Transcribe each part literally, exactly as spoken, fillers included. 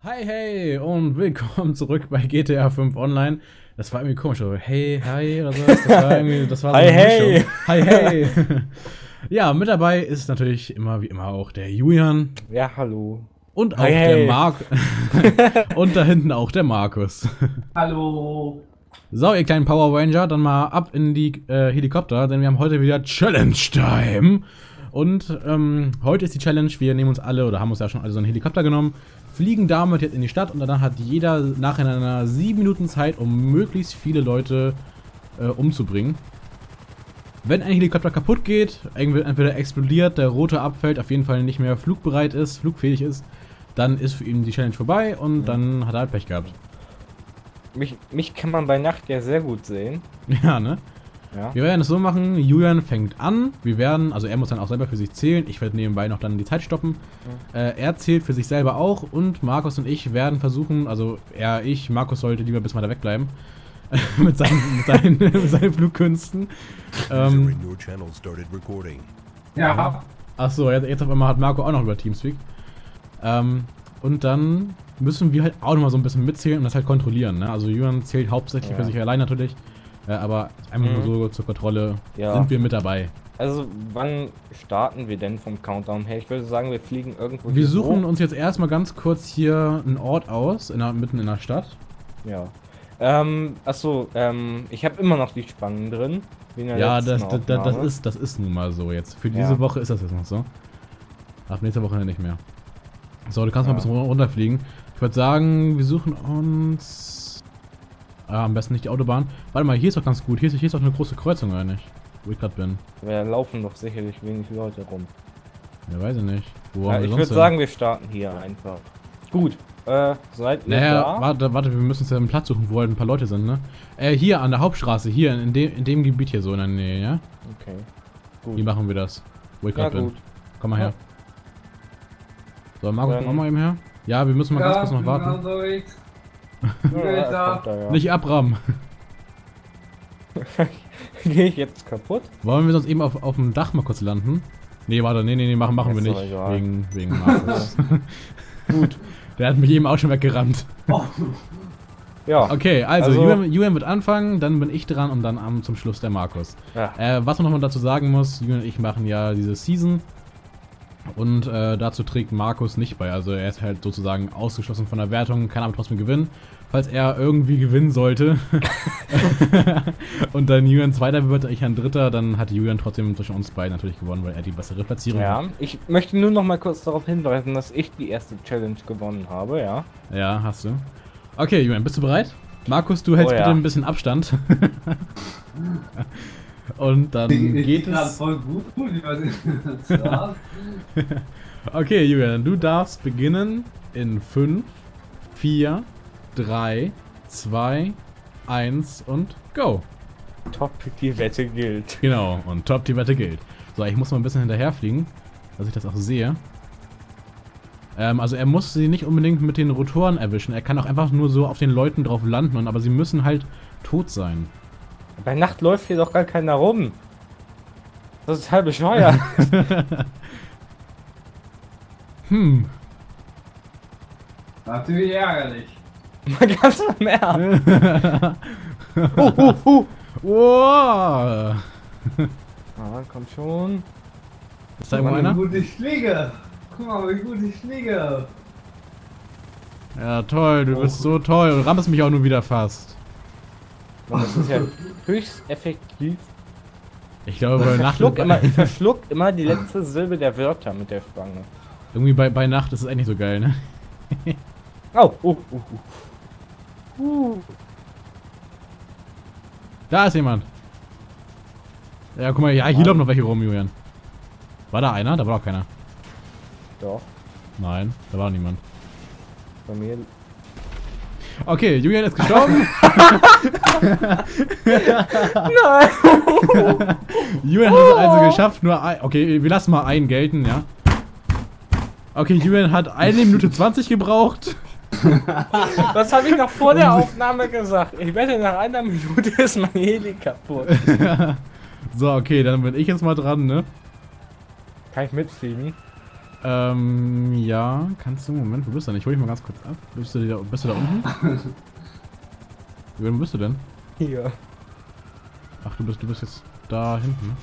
Hi, hey und willkommen zurück bei G T A fünf Online. Das war irgendwie komisch, so hey, hi oder so. Das war irgendwie, das war so Hi, eine hey. Mischung. Hi, hey. Ja, mit dabei ist natürlich immer wie immer auch der Julian Ja, hallo. und auch Hi, der hey. Marc. Und da hinten auch der Markus. Hallo. So, ihr kleinen Power Ranger, dann mal ab in die äh, Helikopter, denn wir haben heute wieder Challenge Time. Und ähm, heute ist die Challenge, wir nehmen uns alle, oder haben uns ja schon alle so einen Helikopter genommen, fliegen damit jetzt in die Stadt und dann hat jeder nachher einer sieben Minuten Zeit, um möglichst viele Leute äh, umzubringen. Wenn ein Helikopter kaputt geht, entweder explodiert, der rote abfällt, auf jeden Fall nicht mehr flugbereit ist, flugfähig ist, dann ist für ihn die Challenge vorbei und Ja. dann hat er halt Pech gehabt. Mich, mich kann man bei Nacht ja sehr gut sehen. Ja, ne? Ja. Wir werden es so machen, Julian fängt an, wir werden, also er muss dann auch selber für sich zählen, ich werde nebenbei noch dann die Zeit stoppen. Äh, er zählt für sich selber auch und Markus und ich werden versuchen, also er, ich, Markus sollte lieber bis mal da wegbleiben, mit, seinen, mit, seinen, mit seinen Flugkünsten. Ähm, Ja. Achso, jetzt, jetzt auf einmal hat Marco auch noch über Teamspeak. Ähm, und dann müssen wir halt auch nochmal so ein bisschen mitzählen und das halt kontrollieren, ne? Also Julian zählt hauptsächlich Ja. für sich allein natürlich. Äh, aber einfach Mhm. nur so zur Kontrolle Ja. sind wir mit dabei. Also, wann starten wir denn vom Countdown her? Ich würde sagen, wir fliegen irgendwo Wir hier suchen hoch. uns jetzt erstmal ganz kurz hier einen Ort aus, in der, mitten in der Stadt. Ja. Ähm, achso, ähm, ich habe immer noch die Spangen drin. Wie in der Ja, letzten das, das, das, das, Aufnahme. ist, das ist nun mal so jetzt. Für Ja. diese Woche ist das jetzt noch so. Ab nächster Woche nicht mehr. So, du kannst mal Ja. ein bisschen runterfliegen. Ich würde sagen, wir suchen uns... Ah, am besten nicht die Autobahn. Warte mal, hier ist doch ganz gut. Hier ist, hier ist doch eine große Kreuzung, oder nicht? Wo ich gerade bin. Da laufen doch sicherlich wenig Leute rum. Ja, weiß ich nicht. Wo Ja, haben wir ich sonst würde denn? sagen, wir starten hier einfach. Gut. Äh, seid ihr Naja, da? warte, warte, wir müssen uns ja einen Platz suchen, wo halt ein paar Leute sind, ne? Äh, hier an der Hauptstraße, hier, in dem, in dem Gebiet hier so in der Nähe, ja? Okay. Wie Gut. machen wir das? Wo ich Ja, gerade bin. gut. Komm mal her. So, Markus, Dann- komm auch mal eben her. Ja, wir müssen mal ganz kurz noch warten. Unterwegs. Ja, Geht da. kommt da, ja. Nicht abrammen. Gehe ich jetzt kaputt? Wollen wir sonst eben auf, auf dem Dach mal kurz landen? Nee, warte, nee, nee, nee, machen, machen wir Ist doch nicht. egal. Wegen, wegen Markus. Gut. Der hat mich eben auch schon weggerannt. Ja. Okay, also, Also- Julian, Julian wird anfangen, dann bin ich dran und dann am, zum Schluss der Markus. Ja. Äh, was man nochmal dazu sagen muss, Julian und ich machen ja diese Season. Und äh, dazu trägt Markus nicht bei. Also er ist halt sozusagen ausgeschlossen von der Wertung, kann aber trotzdem gewinnen. Falls er irgendwie gewinnen sollte und dann Julian Zweiter wird, ich ein Dritter, dann hat Julian trotzdem durch uns beiden natürlich gewonnen, weil er die bessere Platzierung Ja, hat. ich möchte nur noch mal kurz darauf hinweisen, dass ich die erste Challenge gewonnen habe, ja. Ja, hast du. Okay, Julian, bist du bereit? Markus, du hältst Oh, ja. bitte ein bisschen Abstand. Und dann geht es... voll gut. Was war's? Okay, Julian, du darfst beginnen in fünf, vier, drei, zwei, eins und go. Top, die Wette gilt. Genau, und top, die Wette gilt. So, ich muss mal ein bisschen hinterherfliegen, dass ich das auch sehe. Ähm, also er muss sie nicht unbedingt mit den Rotoren erwischen. Er kann auch einfach nur so auf den Leuten drauf landen, und, aber sie müssen halt tot sein. Bei Nacht läuft hier doch gar keiner rum. Das ist halb bescheuert. Hm. Natürlich ärgerlich. Mal ganz im Ernst. uh, uh, uh. Wow. Ah, komm schon. Ist da Guck irgendwo mal, einer? wie gut ich fliege. Guck mal, wie gut ich fliege. Ja, toll, du bist so toll. Du rammst mich auch nur wieder fast. Und das ist ja höchst effektiv. Ich glaube, Ich bei Nacht... verschluck, immer, ich verschluck immer die letzte Silbe der Wörter mit der Spange. Irgendwie bei, bei Nacht ist es echt nicht so geil, ne? Oh, uh, uh, uh. Uh. Da ist jemand. Ja, guck mal, ja, hier Mann. laufen noch welche rum, Julian. War da einer? Da war doch keiner. Doch, Nein, da war niemand. bei mir. Okay, Julian ist gestorben. Nein! Julian hat es also geschafft, nur ein... Okay, wir lassen mal einen gelten, ja. Okay, Julian hat eine Minute zwanzig gebraucht. Das habe ich noch vor der Aufnahme gesagt. Ich wette, nach einer Minute ist mein Heli kaputt. So, okay, dann bin ich jetzt mal dran, ne? Kann ich mitfliegen? Ähm, ja, kannst du, Moment, wo bist du denn? Ich hol dich mal ganz kurz ab. Bist du da, bist du da unten? Wo bist du denn? Hier. Ach, du bist, du bist jetzt da hinten.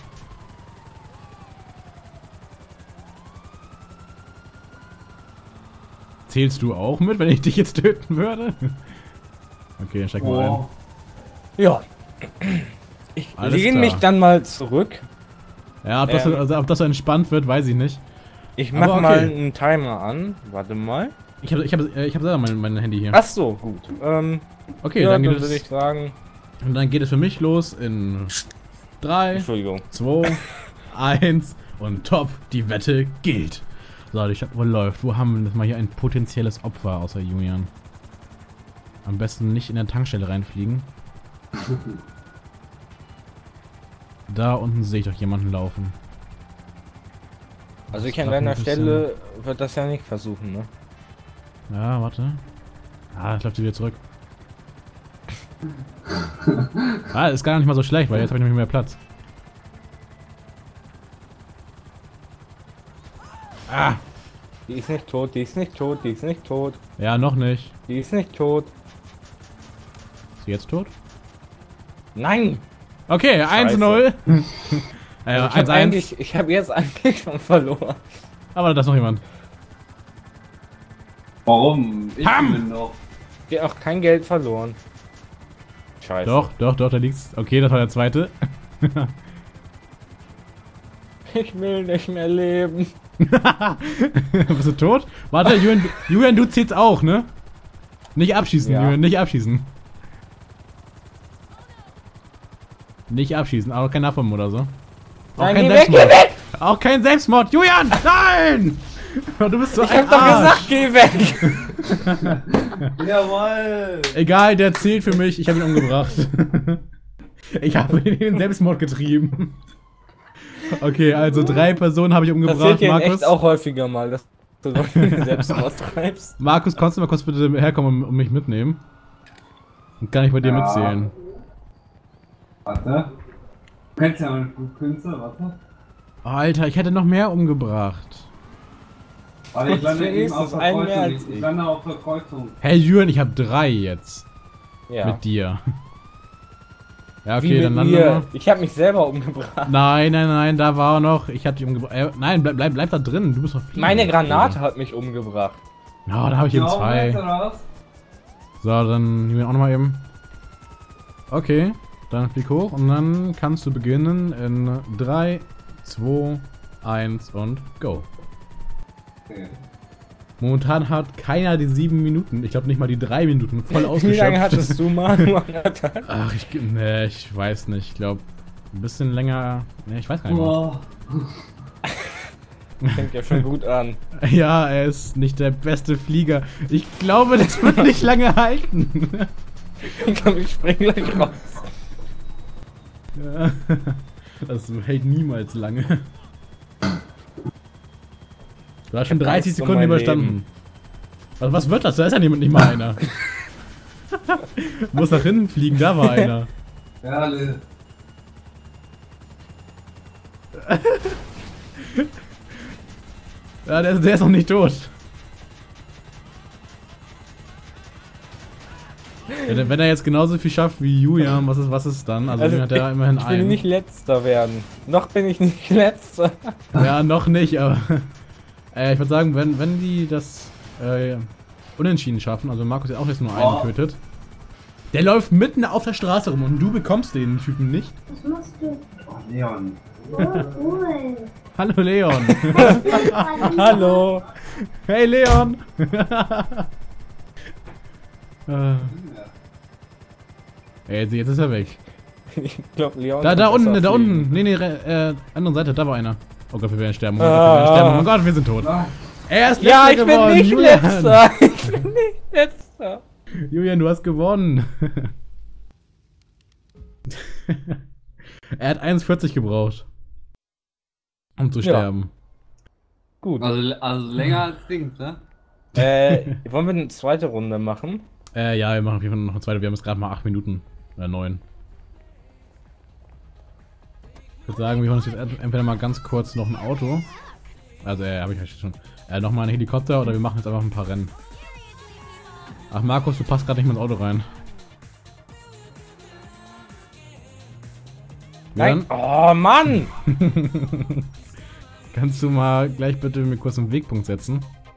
Zählst du auch mit, wenn ich dich jetzt töten würde? Okay, dann steig mal ein. Wow. Ja. Ich Alles lehne klar. mich dann mal zurück. Ja, ob das, Ähm. so- also, ob das so entspannt wird, weiß ich nicht. Ich Aber mach okay. mal einen Timer an. Warte mal. Ich habe ich hab, äh, ich hab selber mein, mein Handy hier. Ach so, gut. Ähm, Okay, ja, dann, dann geht würde ich es, sagen. und dann geht es für mich los in drei, Entschuldigung. zwei, eins und top, die Wette gilt. So, die Stadt wo läuft. Wo haben wir das mal hier ein potenzielles Opfer außer Julian? Am besten nicht in der Tankstelle reinfliegen. Da unten sehe ich doch jemanden laufen. Also Das ich an klappt ein deiner bisschen. Stelle würde das ja nicht versuchen, ne? Ja, warte. Ah, ich glaube, sie wieder zurück. Ah, ist gar nicht mal so schlecht, weil jetzt habe ich nämlich mehr Platz. Ah! Die ist nicht tot, die ist nicht tot, die ist nicht tot, Ja, noch nicht. die ist nicht tot. Ist sie jetzt tot? Nein! Okay, eins null. äh, Also ich eins habe eins. eigentlich, ich habe jetzt eigentlich schon verloren. Aber da ist noch jemand. Warum? Ich Pam! bin noch. Ich habe auch kein Geld verloren. Scheiße. Doch, doch, doch, da liegt's. Okay, das war der zweite. Ich will nicht mehr leben. Bist du tot? Warte, Julian, Julian, du zählst auch, ne? Nicht abschießen, Ja. Julian, nicht abschießen. Nicht abschießen, auch kein Nachbomben oder so. Auch Nein, kein geh weg, geh Selbstmord. weg! Auch kein Selbstmord. Julian, nein! Du bist so Ich ein hab doch Arsch. gesagt, geh weg! Jawohl! Egal, der zählt für mich. Ich habe ihn umgebracht. Ich habe ihn in den Selbstmord getrieben. Okay, also drei Personen habe ich Das umgebracht. seht ihr in Markus, echt auch häufiger mal, dass du Leute selbst austreibst. Markus, kannst du mal kurz bitte herkommen und, und mich mitnehmen? Und kann ich bei dir Ja. mitzählen? Warte. Du kennst ja mal einen Künstler, warte. Oh, Alter, ich hätte noch mehr umgebracht. Warte, ich lande eben Wenigstens auf der einen mehr Kreuzung. als Ich, ich ich. lande auf der Kreuzung. Hey Jürgen, ich habe drei jetzt. Ja. Mit dir. Ja, Wie okay, mit dann lande mir? mal. Ich habe mich selber umgebracht. Nein, nein, nein, da war er noch. Ich hab dich umgebracht. Äh, nein, bleib, bleib, bleib da drin. Du bist noch viel. Meine Granate hat mich umgebracht. Ja, da habe ich eben Ja, zwei. oder was? So, dann nehmen wir auch nochmal eben. Okay, dann flieg hoch und dann kannst du beginnen in drei, zwei, eins und go. Okay. Momentan hat keiner die sieben Minuten. Ich glaube nicht mal die drei Minuten voll Wie ausgeschöpft. lange hattest du mal? Nur anderthalb? Ach, ich, nee, ich weiß nicht. Ich glaube, ein bisschen länger. Ne, ich weiß gar nicht mehr. Boah. Fängt ja schon gut an. Ja, er ist nicht der beste Flieger. Ich glaube, das wird nicht lange halten. Ich glaube, ich spring gleich raus. Ja. Das hält niemals lange. Du hast schon hab dreißig Angst um Sekunden mein überstanden. Also was wird das? Da ist ja niemand, nicht mal einer. Du musst nach hinten fliegen, da war einer. Ja, ne. Ja, der, der ist noch nicht tot. Wenn, wenn er jetzt genauso viel schafft wie Julian, was ist, was ist dann? Also, Also, Julian hat er immerhin Ich will einen. nicht letzter werden. Noch bin ich nicht letzter. Ja, noch nicht, aber äh, ich würde sagen, wenn, wenn die das äh, unentschieden schaffen, also Markus hat auch jetzt nur einen Oh. tötet, der läuft mitten auf der Straße rum und du bekommst den Typen nicht. Was machst du? Oh, Leon. Oh, cool. Hallo Leon. Hallo. Hey Leon. äh, jetzt, jetzt ist er weg. Ich glaube, Leon. Da, kann da besser unten, da fliegen. unten. Nee, nee, re- äh, andere Seite, da war einer. Oh Gott, wir werden sterben. Oh Gott, wir werden sterben. Oh Gott, wir sind tot. Ah, Er ist Ja, letzter ich bin geworden. nicht Julian. letzter. Ich bin nicht letzter. Julian, du hast gewonnen. Er hat eins vierzig gebraucht. Um zu Ja. sterben. Gut. also, also länger als Dings, ne? Äh, wollen wir eine zweite Runde machen? Äh, ja, wir machen auf jeden Fall noch eine zweite. Wir haben jetzt gerade mal acht Minuten. Oder neun. Ich würde sagen, wir holen uns jetzt entweder mal ganz kurz noch ein Auto. Also, äh, habe ich ja schon. Äh, nochmal ein Helikopter oder wir machen jetzt einfach ein paar Rennen. Ach, Markus, du passt gerade nicht mehr ins Auto rein. Nein. Oh, Mann! Kannst du mal gleich bitte mir kurz einen Wegpunkt setzen?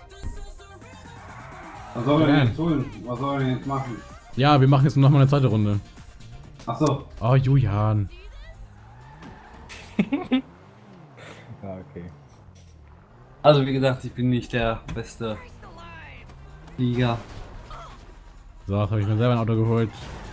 Was soll man Nein. denn jetzt tun? Was soll man denn jetzt machen? Ja, wir machen jetzt nochmal eine zweite Runde. Ach so. Oh, Julian. Ja, okay. Also wie gesagt, ich bin nicht der beste Flieger. So, jetzt habe ich mir selber ein Auto geholt.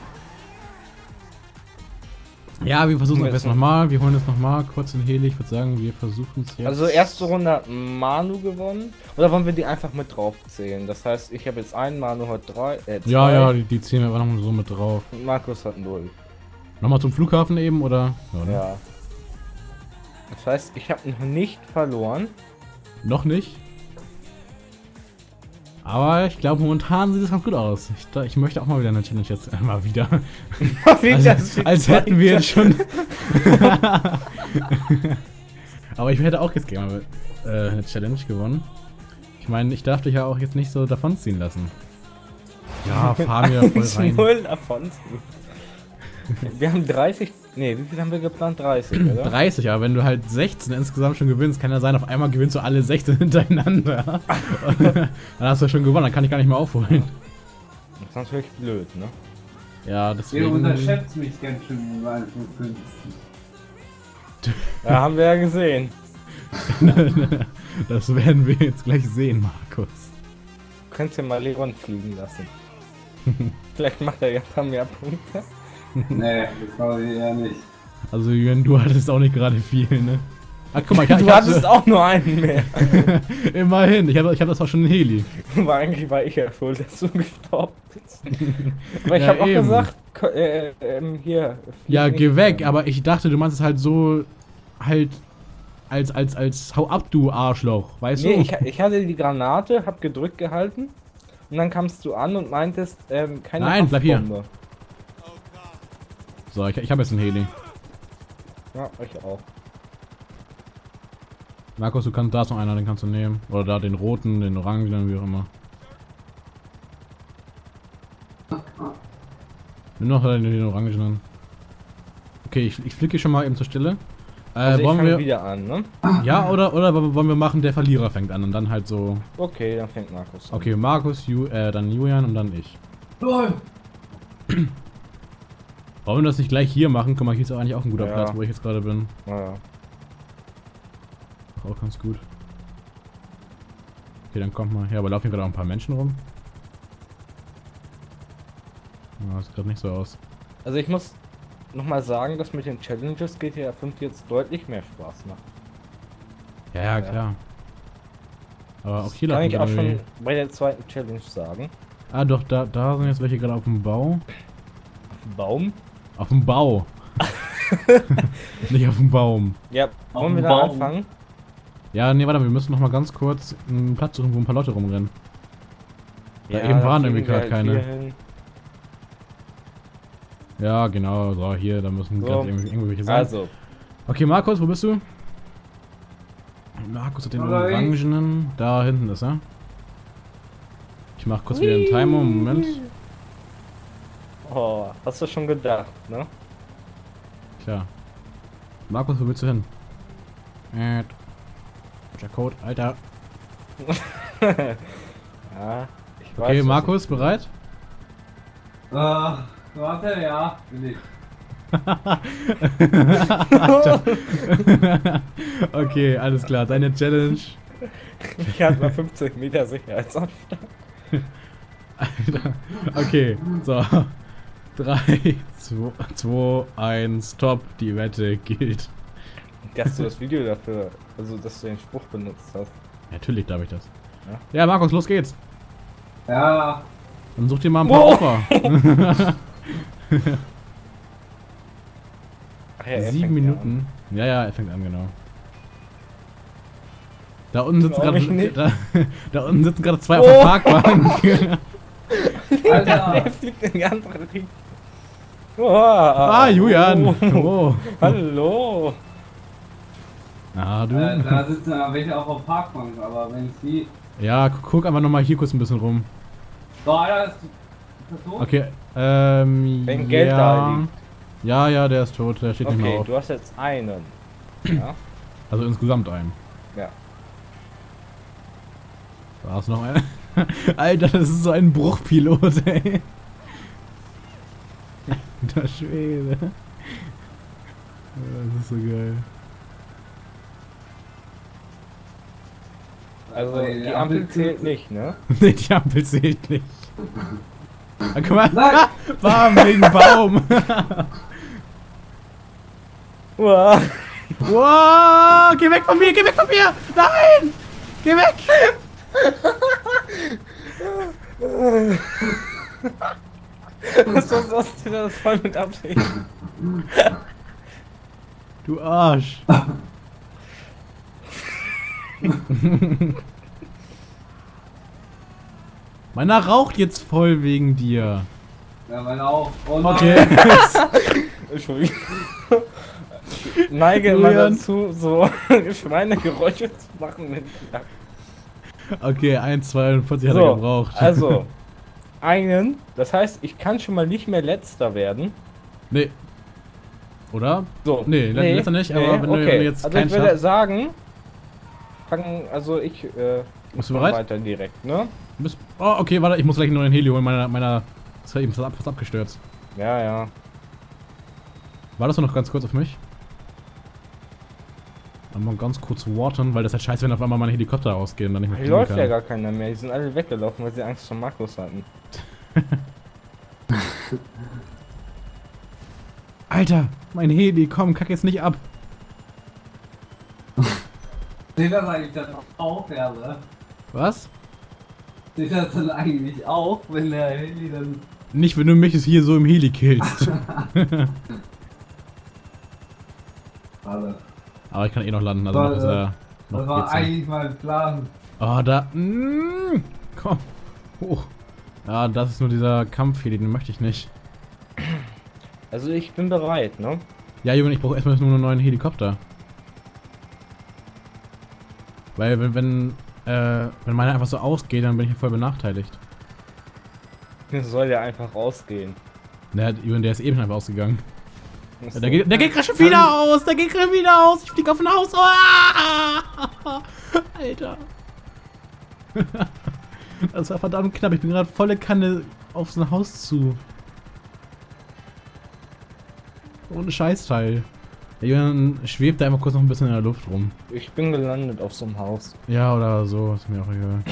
Ja, wir versuchen es jetzt nochmal. Wir holen es nochmal kurz in Heli. Ich würde sagen, wir versuchen es jetzt. Also erste Runde hat Manu gewonnen. Oder wollen wir die einfach mit drauf zählen? Das heißt, ich habe jetzt einen, Manu hat drei. Äh, zwei. Ja, ja, die, die zählen wir einfach nochmal so mit drauf. Und Markus hat null. Nochmal zum Flughafen eben, oder? Ja, ne? Ja. Das heißt, ich habe noch nicht verloren. Noch nicht. Aber ich glaube, momentan sieht es ganz gut aus. Ich, ich möchte auch mal wieder eine Challenge jetzt. Äh, mal wieder. Also, als hätten wir jetzt schon. Aber ich hätte auch jetzt gerne mal äh, eine Challenge gewonnen. Ich meine, ich darf dich ja auch jetzt nicht so davonziehen lassen. Ja, fahren wir voll rein. null davon. Wir haben dreißig. Ne, wie viel haben wir geplant? dreißig, oder? dreißig, aber wenn du halt sechzehn insgesamt schon gewinnst, kann ja sein, auf einmal gewinnst du alle sechzehn hintereinander. Dann hast du schon gewonnen, dann kann ich gar nicht mehr aufholen. Das ist natürlich blöd, ne? Ja, Ihr deswegen. unterschätzt mich ganz schön, weil du Ja, haben wir ja gesehen. Das werden wir jetzt gleich sehen, Markus. Du könntest ja mal Leron fliegen lassen. Vielleicht macht er ja ein paar mehr Punkte. Nee, das glaube ich eher nicht. Also, Jürgen, du hattest auch nicht gerade viel, ne? Ach, guck mal, ich, ich Du hattest hatte, auch nur einen mehr. immerhin, ich habe ich hab das auch schon in Heli. Aber eigentlich war ich ja schuld, dass du gestorben bist. Aber ich Ja, habe auch eben. gesagt, ko- äh, ähm, hier. flieg Ja, nicht geh weg, mehr. aber ich dachte, du meinst es halt so, halt, als, als, als, hau ab, du Arschloch, weißt Nee, du? ich, ich hatte die Granate, hab gedrückt gehalten und dann kamst du an und meintest, ähm, keine Nein, bleib hier. Haftbombe. So, ich, ich habe jetzt einen Heli. Ja, ich auch. Markus, du kannst, da ist noch einer, den kannst du nehmen. Oder da den roten, den orangenen, wie auch immer. Nimm noch den, den orangenen. Okay, ich, ich fliege schon mal eben zur Stelle. Äh, Also ich wollen fang wir. wieder an, ne? Ja, oder, oder wollen wir machen, der Verlierer fängt an und dann halt so. Okay, dann fängt Markus an. Okay, Markus, Ju, äh, dann Julian und dann ich. LOL! Wollen wir das nicht gleich hier machen? Guck mal, hier ist eigentlich auch ein guter Ja. Platz, wo ich jetzt gerade bin. Naja. Auch ganz gut. Okay, dann kommt mal her, aber laufen hier gerade auch ein paar Menschen rum. Ja, das sieht gerade nicht so aus. Also ich muss nochmal sagen, dass mit den Challenges G T A fünf jetzt deutlich mehr Spaß macht. Ja, ja, Ja. klar. Aber auch hier Kann laufen ich auch irgendwie- schon bei der zweiten Challenge sagen. Ah, doch, da, da sind jetzt welche gerade auf dem Bau. Baum? Auf dem Bau. Nicht auf dem Baum. Ja, Auf wollen wir dem da Baum. anfangen? Ja, nee, warte, wir müssen noch mal ganz kurz einen Platz suchen, wo ein paar Leute rumrennen. Ja, eben da waren fliegen irgendwie wir gerade halt keine. hier hin. Ja, genau, so, hier, da müssen So. gerade irgendwie, irgendwie welche sein. Also, Okay, Markus, wo bist du? Markus hat den Hallo, ich. orangenen. Da hinten ist er. Ich mach kurz wieder einen Timer, Moment. oh, hast du schon gedacht, ne? Klar. Markus, wo willst du hin? Äh, der Code, Alter. Ja, ich weiß. Okay, was Markus, ich- bereit? Äh, warte, ja, bin ich. Alter. Okay, alles klar, deine Challenge. Ich hatte mal fünfzig Meter Sicherheitsabstand. Alter. Okay, so. drei, zwei, eins, top, die Wette gilt. Dass du das Video dafür, also dass du den Spruch benutzt hast. Natürlich darf ich das. Ja. Ja, Markus, los geht's. Ja, Dann such dir mal ein paar Oh. Opfer. Ach ja, er fängt Sieben ja Minuten. Ja, ja, er fängt an, genau. Da unten sitzen Glaub ich gerade nicht. da, da unten sitzen gerade zwei Oh. auf der Parkbank. an. Alter. Der fliegt in die andere Richtung. Oh, Ah, Julian. Oh. Hallo. Ah, du. Äh, da sitzen aber welche auch auf Parkbank, aber wenn ich die... Ja, gu- guck einfach nochmal hier kurz ein bisschen rum. So, Alter, ist, ist das so? Okay, ähm. Wenn ja. Geld da liegt. Ja, ja, der ist tot, der steht nicht mehr Okay, auf. du hast jetzt einen. Ja. Also insgesamt einen. Ja. Da ist noch einer. Alter, das ist so ein Bruchpilot, ey. Der Schwede. Das ist so geil. Also die Ampel zählt nicht, ne? Nee, die Ampel zählt nicht. Ah, guck mal. Nein! Bam, wegen Baum. Uah. Wow, geh weg von mir, geh weg von mir! Nein! Geh weg! Was was hast du das voll mit Absicht? Du Arsch. Meiner raucht jetzt voll wegen dir. Ja, meine auch. Oh nein. Okay. Entschuldigung. Ich neige immer Julian. dazu, so Schweinegeräusche zu machen mit Knack. Okay, eins zweiundvierzig hat er So, gebraucht. also einen, das heißt, ich kann schon mal nicht mehr letzter werden. Nee. Oder? So. Nee, le- letzter nicht, aber wenn du- okay. wenn du jetzt also keinen ich würde schaffst- sagen, fangen, also ich äh, Bist du mach bereit? weiter direkt, ne? Du bist, oh, okay, warte, ich muss gleich einen neuen Heli holen. Meiner, meiner, das war eben fast ab- fast abgestürzt. Ja, ja. War das noch ganz kurz auf mich? Mal ganz kurz warten, weil das ist halt scheiße, wenn auf einmal meine Helikopter ausgehen und dann nicht mehr Hier fliegen läuft kann. ja gar keiner mehr. Die sind alle weggelaufen, weil sie Angst vor Markus hatten. Alter, mein Heli, komm, kack jetzt nicht ab. Steht das eigentlich dann auch, Herr? Was? Steht das dann eigentlich auch, wenn der Heli dann... Nicht, wenn du mich jetzt hier so im Heli killst. Warte. Aber ich kann eh noch landen, also War, noch ist äh, er. Noch Das war geht's ja. eigentlich mein Plan. Oh, da. Mm, komm. Hoch. Ja, das ist nur dieser Kampfheli, den möchte ich nicht. Also ich bin bereit, ne? Ja, Junge, ich brauche erstmal nur einen neuen Helikopter. Weil, wenn, wenn, äh, wenn meiner einfach so ausgeht, dann bin ich voll benachteiligt. Soll der einfach rausgehen. Der, Junge, der ist eben schon einfach ausgegangen. Muss Ja, so- der, geht, der geht gerade schon wieder aus! Der geht gerade wieder aus! Ich flieg auf ein Haus! Oh, Alter! Das war verdammt knapp. Ich bin gerade volle Kanne auf so ein Haus zu. Ohne Scheißteil. Der Junge schwebt da einfach kurz noch ein bisschen in der Luft rum. Ich bin gelandet auf so einem Haus. Ja, oder so. Ist mir auch egal.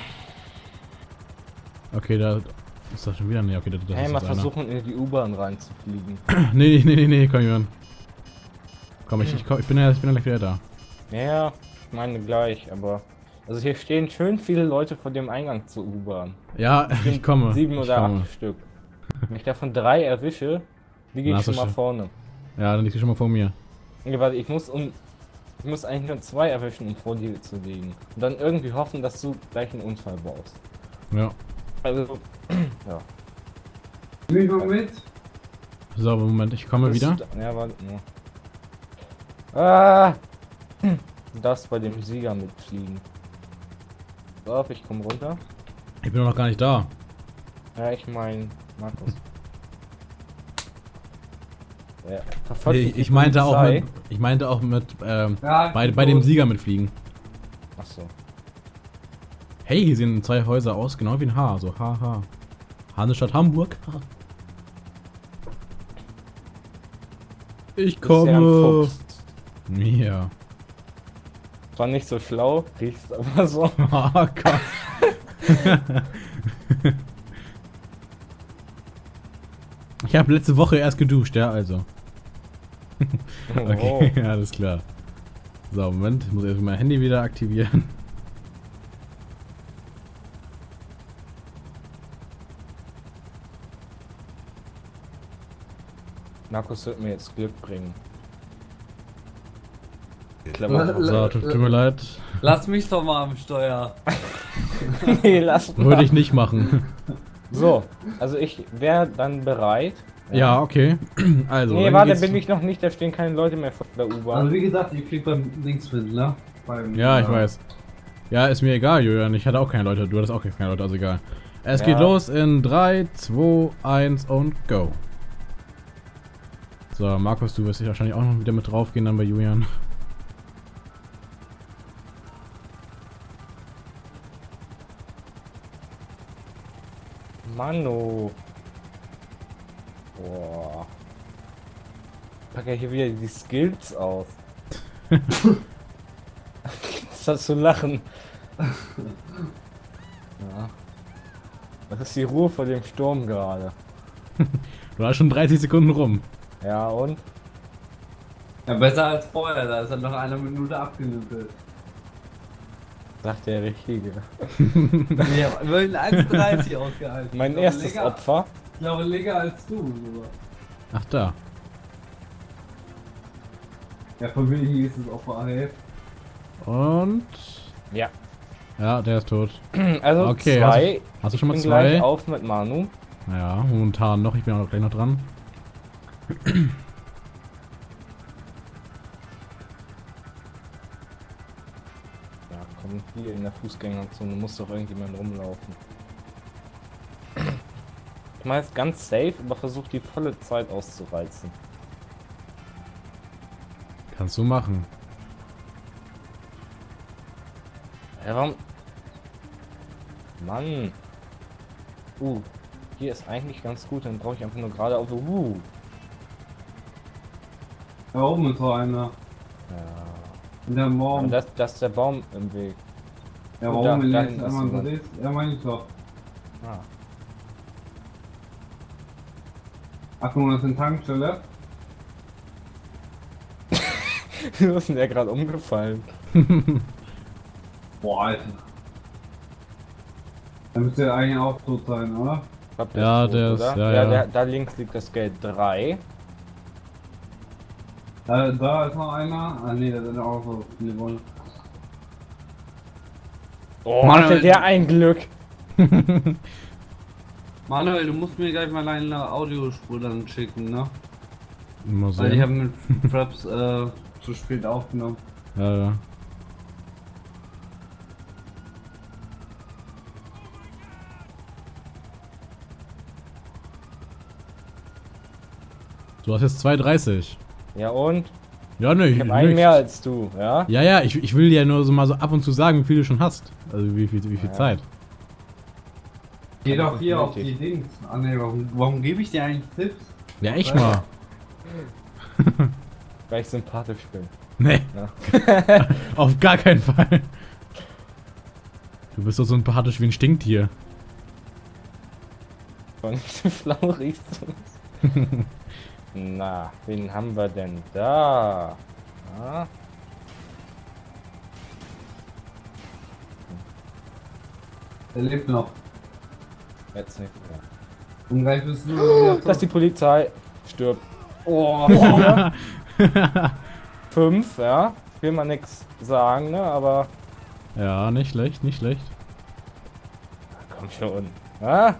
Okay, da ist das schon wieder. Nee, okay, das, das Hey, ist mal jetzt einer. versuchen in die U-Bahn reinzufliegen. Nee, nee, nee, nee, komm, Jürgen. Komm, ich, ich, komm, ich bin ja ich bin ja gleich wieder da. Ja, ja, ich meine gleich, aber... Also hier stehen schön viele Leute vor dem Eingang zur U-Bahn. Ja, ich komme. Sieben ich oder komme. acht Stück. Wenn ich davon drei erwische, liege Na, ich hast du schon mal schon- vorne. Ja, dann liegt die schon mal vor mir. Okay, warte, ich muss um... Ich muss eigentlich nur zwei erwischen, um vor dir zu liegen. Und dann irgendwie hoffen, dass du gleich einen Unfall baust. Ja. Also, ja. Nimm ich mal mit? So, Moment, ich komme Bist wieder. du da- Ja, warte nur. Ah! Du darfst bei dem Sieger mitfliegen. So, ich komme runter. Ich bin noch gar nicht da. Ja, ich mein, Markus. Ja, verfolgt Nee, mich die ich meinte auch Polizei. mit, ich meinte auch mit, ähm, Ja, bei, ich bei bin dem tot. Sieger mitfliegen. Achso. Hey, hier sehen zwei Häuser aus, genau wie ein H, so haha. Hansestadt Hamburg. Ha. Ich Du bist ja ein komme. Fuchs. Ja. War nicht so schlau, riechst aber so. Oh Gott. Ich habe letzte Woche erst geduscht, ja, also. Okay, ja, alles klar. So, Moment, ich muss erst mein Handy wieder aktivieren. Markus wird mir jetzt Glück bringen. La- Klammer. la- So, tut, tut mir leid. Lass mich doch mal am Steuer. Nee, lass Würde mal. ich nicht machen. So, also ich wäre dann bereit. Ja, okay. Also. Nee, dann warte, geht's- bin ich noch nicht, da stehen keine Leute mehr vor der Also U-Bahn. wie gesagt, ich flieg beim Dings mit, ne? Beim, Ja, ich äh, weiß. Ja, ist mir egal, Julian. Ich hatte auch keine Leute. Du hattest auch keine Leute, also egal. Es Ja. geht los in drei, zwei, eins und go. So, Markus, du wirst dich wahrscheinlich auch noch wieder mit draufgehen dann bei Julian. Mano. Boah. Pack ja hier wieder die Skills aus. Das hat zu lachen. Ja. Das ist die Ruhe vor dem Sturm gerade. Du hast schon dreißig Sekunden rum. Ja, und? Ja, besser als vorher, da ist er noch eine Minute abgenüppelt. Sagt der Richtige. Ich hab immerhin eins dreißig ausgehalten. Mein Ich glaube, erstes länger- Opfer. Ich glaube länger als du. Sogar. Ach, da. Ja, von wem ist es Opfer? Hey. Und... Ja. Ja, der ist tot. Also Okay, zwei. Hast du schon mal Ich bin gleich zwei? auf mit Manu. Ja, momentan noch. Ich bin auch gleich noch dran. Ja, komm, hier in der Fußgängerzone muss doch irgendjemand rumlaufen. Ich meine, ist ganz safe, aber versuch die volle Zeit auszureizen. Kannst du machen. Ja, warum? Mann. Uh, hier ist eigentlich ganz gut, dann brauche ich einfach nur gerade auf. Uh. Da oben ist so einer. Ja. In der Aber Baum. das, das ist der Baum im Weg. Ja, da- warum, wenn da du jetzt hinten ist einmal so jemand. siehst? Ja, meine ich doch. Ah. Achtung, das ist eine Tankstelle. Wo ist denn der gerade umgefallen? Boah, Alter. Da müsste er eigentlich auch tot sein, oder? Ich glaub, Ja, tot, der ist- oder? ja, ja. Der, da links liegt das Geld drei. Da, da ist noch einer. Ah, nee, da sind auch so viele Wollen. Oh, Mann, hatte der ein Glück. Manuel, du musst mir gleich mal eine Audiospur dann schicken, ne? Mal Weil ich habe sehen. mit Fraps äh, zu spät aufgenommen. Ja, ja. Du hast jetzt zwei dreißig. Ja und? Ja, ne, Ich habe einen mehr als du, ja? Ja, ja, ich, ich will dir nur so mal so ab und zu sagen, wie viel du schon hast. Also wie viel, wie viel Ja. Zeit. Geh Kann doch ich hier nicht auf die richtig. Dings. Ah ne, warum, warum gebe ich dir eigentlich Tipps? Ja, echt mal. Weil ich sympathisch bin. Nee, Ja. auf gar keinen Fall. Du bist doch so sympathisch wie ein Stinktier. Von Flau riechst du. Na, wen haben wir denn da? Ja. Er lebt noch. Jetzt nicht mehr. Und gleich bist du wieder Das ist die Polizei. Stirbt. Oh, vier, fünf, ja. Will man nix sagen, ne? Aber Ja, nicht schlecht, nicht schlecht. komm schon. Ja?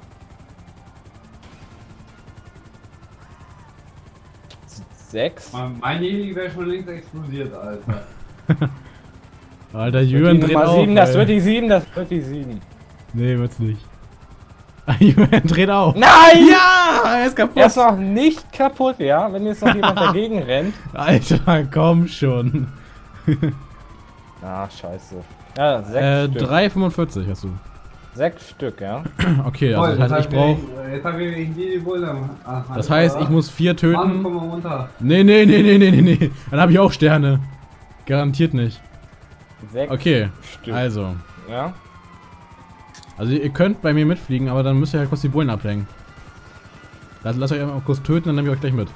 Sechs. Mein mein Heli wäre schon längst explodiert, Alter. Alter, Die Jürgen dreht Nummer auf. sieben, das ey. wird die sieben, das wird die sieben. Nee, wird's nicht. Jürgen dreht auf. Nein! Ja, er ist kaputt. Er ist noch nicht kaputt, ja? Wenn jetzt noch jemand dagegen rennt. Alter, komm schon. Ah, scheiße. Ja, sechs Äh, Stück. drei Komma fünfundvierzig hast du. Sechs Stück, ja? Okay, also Boah, das heißt, ich brauch. wir- Jetzt haben wir wegen dir die Bullen am am Das Hals, heißt, oder? ich muss vier Mann, töten. komm mal runter. Nee, nee, nee, nee, nee, nee, nee. Dann habe ich auch Sterne. Garantiert nicht. Sechs Okay, Stück. also. Ja? Also ihr könnt bei mir mitfliegen, aber dann müsst ihr halt kurz die Bullen abhängen. Lasst, lasst euch einfach kurz töten, dann nehme ich euch gleich mit.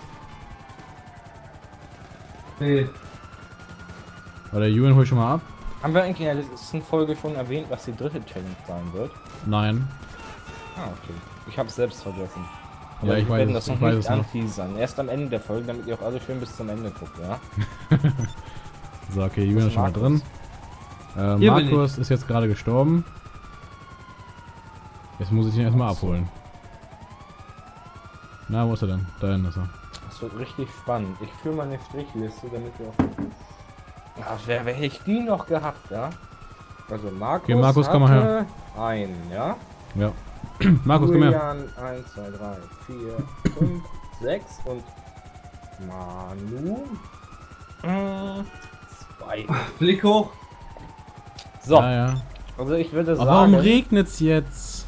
Nee. Weil der Julian hol ich schon mal ab. Haben wir eigentlich in der letzten Folge schon erwähnt, was die dritte Challenge sein wird? Nein. Ah, okay. Ich habe es selbst vergessen. Ja, ich wir weiß werden es, das ich noch weiß nicht es noch. anteasern. Erst am Ende der Folge, damit ihr auch alle schön bis zum Ende guckt, ja? So, okay, Julian ist schon mal drin. Äh, Hier bin Markus ist jetzt gerade gestorben. Jetzt muss ich ihn erstmal Ach so. abholen. Na, wo ist er denn? Da hinten ist er. Das wird richtig spannend. Ich führe mal eine Strichliste, damit wir auch... Ach, wer, wer hätte ich die noch gehabt, ja? Also Markus, Okay, Markus, komm mal her. hatte einen, ja? Ja. Markus, komm her. Julian, eins, zwei, drei, vier, fünf, sechs und Manu. Äh, zwei. Blick hoch. So, Ja, ja. also ich würde Aber sagen... warum regnet's jetzt?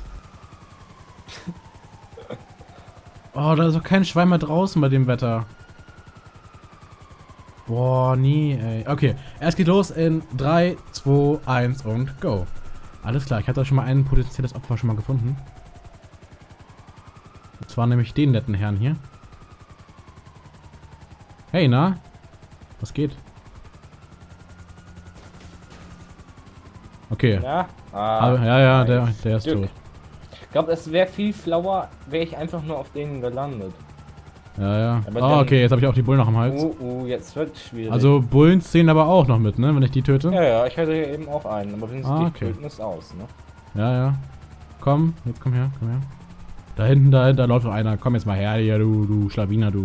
Oh, da ist doch kein Schwein mehr draußen bei dem Wetter. Boah, nie, ey. Okay, es geht los in drei, zwei, eins und go. Alles klar, ich hatte schon mal ein potenzielles Opfer schon mal gefunden. Und zwar nämlich den netten Herrn hier. Hey, na? Was geht? Okay. Ja, ah, Aber, ja, ja, der, ein der ist Stück. tot. Ich glaube, es wäre viel schlauer, wäre ich einfach nur auf denen gelandet. Ja, ja. Aber Oh, dann- okay, jetzt habe ich auch die Bullen noch am Hals. Uh, uh, jetzt wird schwierig. Also Bullen zählen aber auch noch mit, ne? Wenn ich die töte. Ja, ja, ich hatte hier eben auch einen, aber wenn sie Ah, dich okay. töten, ist aus, ne? Ja, ja. Komm, jetzt komm her, komm her. Da hinten, da, da läuft noch einer. Komm jetzt mal her, hier, du, du Schlawiner, du.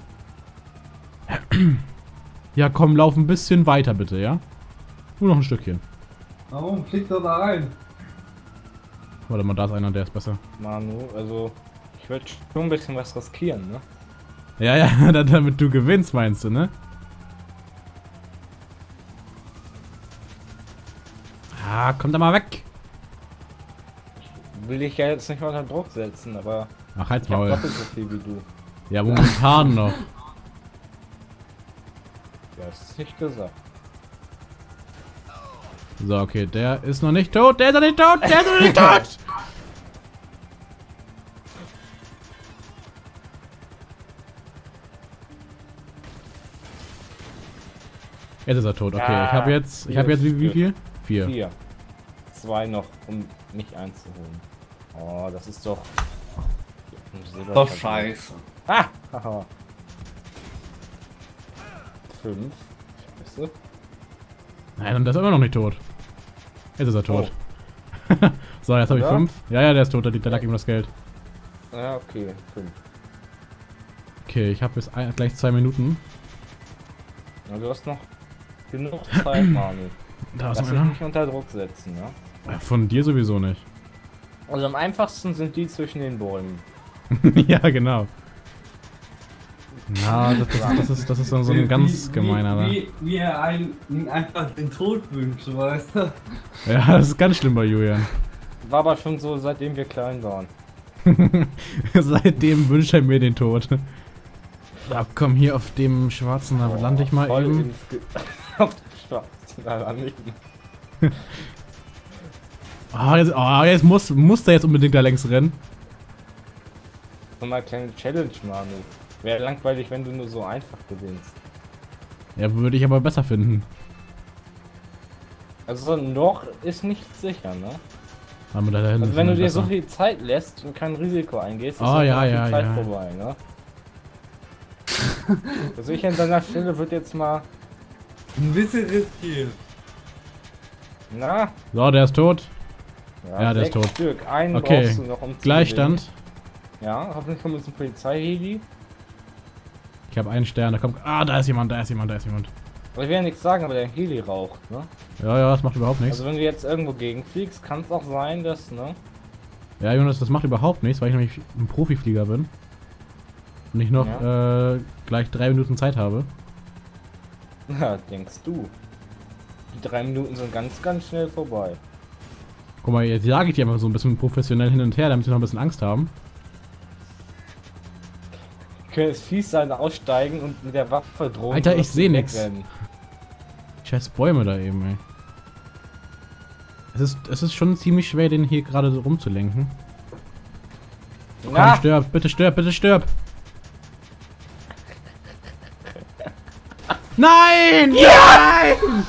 Ja, komm, lauf ein bisschen weiter, bitte, ja? Nur noch ein Stückchen. Warum fliegt er da rein? Warte mal, da ist einer, der ist besser. Manu, also ich würde schon ein bisschen was riskieren, ne? Ja, ja, da- damit du gewinnst, meinst du, ne? Ah, komm da mal weg. Will ich ja jetzt nicht mal unter Druck setzen, aber Ach, halt's ich habe Maul. doppelt so viel wie du. Ja, momentan noch. Ja, ist nicht gesagt. So, okay, der ist noch nicht tot, der ist noch nicht tot, der ist noch nicht tot! Jetzt ist er tot, okay. Ich habe jetzt, ich habe jetzt wie, wie viel? Vier. Vier. Zwei noch, um mich einzuholen. Oh, das ist doch... Doch scheiße. Ah! Haha. Fünf. Scheiße. Nein, und der ist immer noch nicht tot. Jetzt ist er tot. So, jetzt habe ich Ja? fünf. Ja, ja, der ist tot, da liegt, da lag ihm das Geld. Ja, okay. Fünf. Okay, ich habe jetzt ein, gleich zwei Minuten. Ja, du hast noch genug Zeit, Manu. Da ist Lass noch dich einer. nicht unter Druck setzen, ja? Ja, von dir sowieso nicht. Also am einfachsten sind die zwischen den Bäumen. Ja, genau. Ja, das, das, das, ist, das ist dann so ein ganz gemeiner. Wie, wie, wie er einen einfach den Tod wünscht, weißt du? Ja, das ist ganz schlimm bei Julian. War aber schon so, seitdem wir klein waren. Seitdem wünscht er mir den Tod. Ja, komm, hier auf dem schwarzen, da lande ich mal voll eben. ins Ge- Auf dem Schwarzen, da lande ich. Ah, jetzt, oh, jetzt muss, muss der jetzt unbedingt da längs rennen. So mal kleine Challenge, Manu. Wäre langweilig, wenn du nur so einfach gewinnst. Ja, würde ich aber besser finden. Also noch ist nicht sicher, ne? Aber da hinten Also ist wenn du jemand dir so besser. viel Zeit lässt und kein Risiko eingehst, ist Oh, ja, irgendwann ja, die Zeit ja. vorbei, ne? Also ich an deiner Stelle würde jetzt mal... Ein bisschen riskiert. Na? So, der ist tot. Ja, der ist sechs tot. Stück. Einen Okay, brauchst du noch, um zu Gleichstand. gewinnen. Ja, hoffentlich kommt jetzt ein Polizeiheli. Ich habe einen Stern, da kommt... Ah, da ist jemand, da ist jemand, da ist jemand. Aber ich will ja nichts sagen, aber der Heli raucht, ne? Ja, ja, das macht überhaupt nichts. Also wenn du jetzt irgendwo gegenfliegst, kann es auch sein, dass, ne? Ja, Jonas, das macht überhaupt nichts, weil ich nämlich ein Profiflieger bin. Und ich noch äh, gleich drei Minuten Zeit habe. Na, denkst du. Die drei Minuten sind ganz, ganz schnell vorbei. Guck mal, jetzt jage ich die einfach so ein bisschen professionell hin und her, damit sie noch ein bisschen Angst haben. Ich könnte jetzt fies sein, aussteigen und mit der Waffe drohen. Alter, ich dass seh die nix. wegrennen. Scheiß Bäume da eben, ey. Es ist, es ist schon ziemlich schwer, den hier gerade so rumzulenken. Komm, Na, stirb, bitte stirb, bitte stirb! Nein! Nein!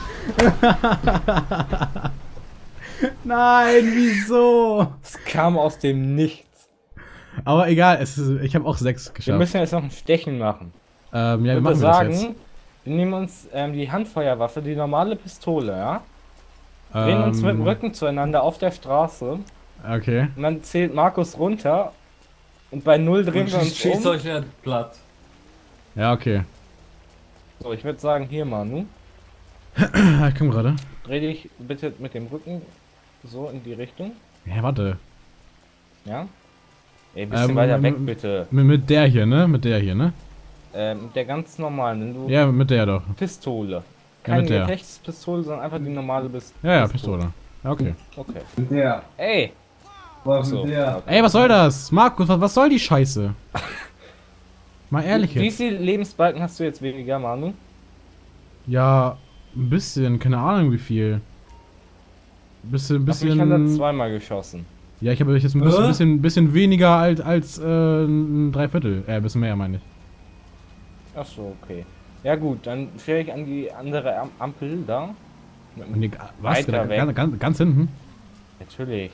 Nein, wieso? es kam aus dem Nichts. Aber egal, es ist, ich habe auch sechs Wir geschafft. müssen jetzt noch ein Stechen machen. Ähm, ja, wir Ich machen würde das sagen, jetzt. wir nehmen uns ähm, die Handfeuerwaffe, die normale Pistole, ja? Drehen uns mit dem Ähm, Rücken zueinander auf der Straße okay. und dann zählt Markus runter Und bei null drehen Und wir uns schießt, schießt um. euch ja platt. Ja, okay. So, ich würde sagen, hier, Manu. Ich komm gerade. Dreh dich bitte mit dem Rücken so in die Richtung. Ja, warte. Ja? Ey, ein bisschen Ähm, weiter weg, ähm, bitte. Mit, mit der hier, ne? Mit der hier, ne? Ähm, der ganz normalen, wenn du Ja, mit der doch. Pistole. Keine mit der. Gefechtspistole, sondern einfach die normale Pist Ja, ja, Pistole. Ja, okay. Okay. Der. Ey! Was So. mit der? Ey, was soll das? Markus, was, was soll die Scheiße? Mal ehrlich Wie jetzt. viele Lebensbalken hast du jetzt weniger, Manu? Ja, ein bisschen, keine Ahnung wie viel. Bisschen, Hast mich hat er bisschen. zweimal geschossen. Ja, ich habe jetzt ein bisschen, Hä? bisschen, bisschen weniger als, als äh, ein Dreiviertel. Äh, ein bisschen mehr, meine ich. Ach so, okay. Ja gut, dann fähre ich an die andere Am Ampel da. Mit dem- Und die, was? Weiter Ganz, weg. ganz, ganz hinten? Natürlich.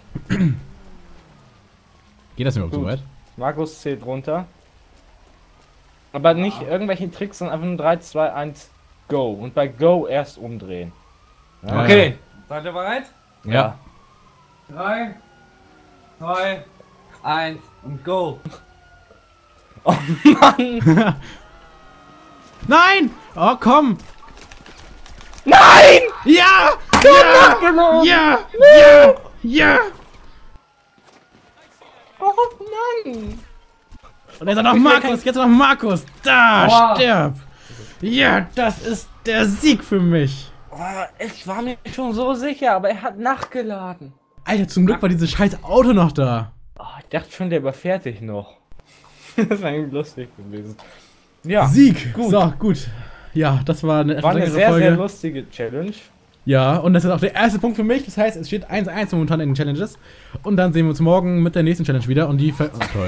Geht das überhaupt so Gut. weit? Markus zählt runter. Aber nicht irgendwelche Tricks, sondern einfach nur drei, zwei, eins, go. Und bei go erst umdrehen. Ja, Okay, seid ihr bereit? Ja. drei, zwei, eins und go! Oh Mann! Nein! Oh, komm! Nein! Ja! Ja! Genau! Ja! Ja! Ja! Oh Mann! Und jetzt noch Markus, jetzt noch Markus! Da! Aua. Stirb! Ja, das ist der Sieg für mich! Oh, ich war mir schon so sicher, aber er hat nachgeladen. Alter, zum Glück war dieses scheiß Auto noch da. Oh, ich dachte schon, der überfährt dich noch. Das ist eigentlich lustig gewesen. Ja, Sieg! gut. So, gut. Ja, das war eine war eine längere sehr, Folge. sehr lustige Challenge. Ja, und das ist auch der erste Punkt für mich. Das heißt, es steht eins eins momentan in den Challenges. Und dann sehen wir uns morgen mit der nächsten Challenge wieder. Und die ver oh, toll.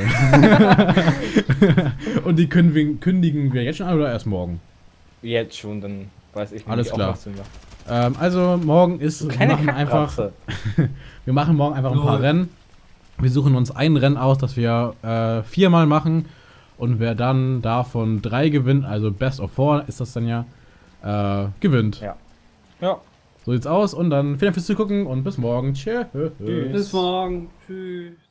Und die kündigen, kündigen wir jetzt schon an oder erst morgen? Jetzt schon, dann weiß ich Alles nämlich klar. auch, was wir machen. Ähm, also morgen ist, wir Keine machen einfach, Kackratze. wir machen morgen einfach ein paar Lol. Rennen. Wir suchen uns ein Rennen aus, das wir äh, viermal machen. Und wer dann davon drei gewinnt, also Best of Four ist das dann ja, äh, gewinnt. Ja. Ja. So sieht's aus und dann vielen Dank fürs Zugucken und bis morgen. Tschö. Bis morgen. Tschüss.